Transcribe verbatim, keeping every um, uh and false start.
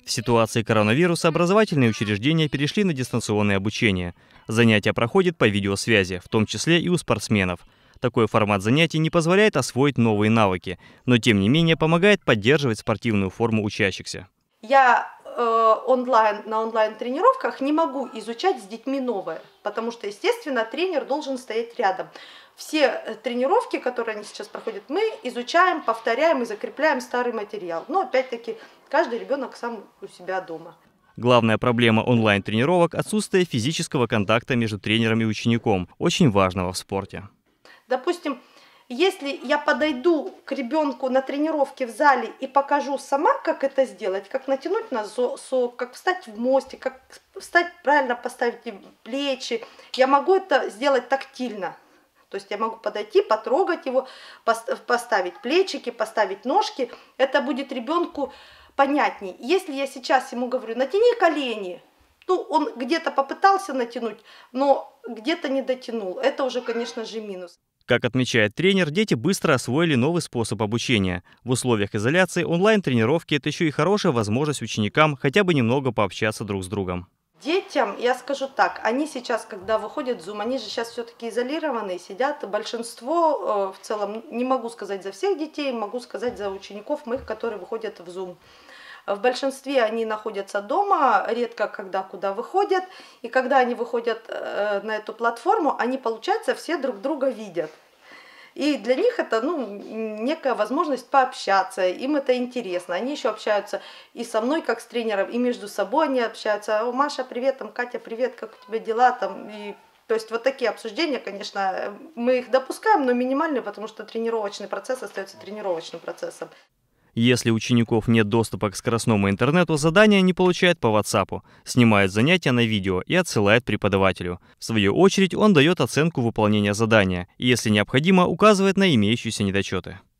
В ситуации коронавируса образовательные учреждения перешли на дистанционное обучение. Занятия проходят по видеосвязи, в том числе и у спортсменов. Такой формат занятий не позволяет освоить новые навыки, но тем не менее помогает поддерживать спортивную форму учащихся. Я э, онлайн, на онлайн-тренировках не могу изучать с детьми новое, потому что, естественно, тренер должен стоять рядом. Все тренировки, которые они сейчас проходят, мы изучаем, повторяем и закрепляем старый материал. Но опять-таки каждый ребенок сам у себя дома. Главная проблема онлайн-тренировок – отсутствие физического контакта между тренером и учеником, очень важного в спорте. Допустим, если я подойду к ребенку на тренировке в зале и покажу сама, как это сделать, как натянуть носок, как встать в мостик, как встать правильно, поставить плечи, я могу это сделать тактильно. То есть я могу подойти, потрогать его, поставить плечики, поставить ножки. Это будет ребенку понятней. Если я сейчас ему говорю, натяни колени, ну, он где-то попытался натянуть, но где-то не дотянул. Это уже, конечно же, минус. Как отмечает тренер, дети быстро освоили новый способ обучения. В условиях изоляции онлайн-тренировки – это еще и хорошая возможность ученикам хотя бы немного пообщаться друг с другом. Детям, я скажу так, они сейчас, когда выходят в Zoom, они же сейчас все-таки изолированные, сидят. Большинство, в целом, не могу сказать за всех детей, могу сказать за учеников моих, которые выходят в Zoom. В большинстве они находятся дома, редко когда куда выходят. И когда они выходят на эту платформу, они, получается, все друг друга видят. И для них это, ну, некая возможность пообщаться, им это интересно. Они еще общаются и со мной, как с тренером, и между собой они общаются. О, Маша, привет, там, Катя, привет, как у тебя дела? Там, и, то есть вот такие обсуждения, конечно, мы их допускаем, но минимальные, потому что тренировочный процесс остается тренировочным процессом. Если у учеников нет доступа к скоростному интернету, задания они получают по WhatsApp, снимают занятия на видео и отсылают преподавателю. В свою очередь он дает оценку выполнения задания и, если необходимо, указывает на имеющиеся недочеты.